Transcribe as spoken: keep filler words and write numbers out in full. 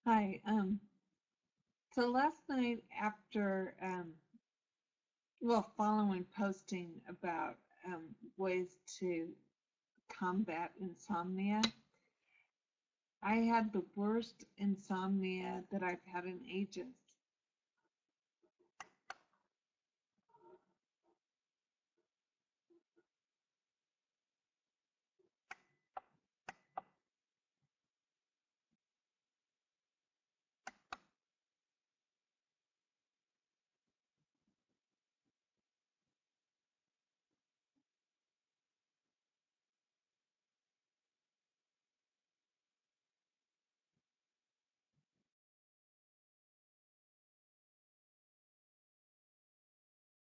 Hi. Um, so last night after, um, well, following posting about um, ways to combat insomnia, I had the worst insomnia that I've had in ages.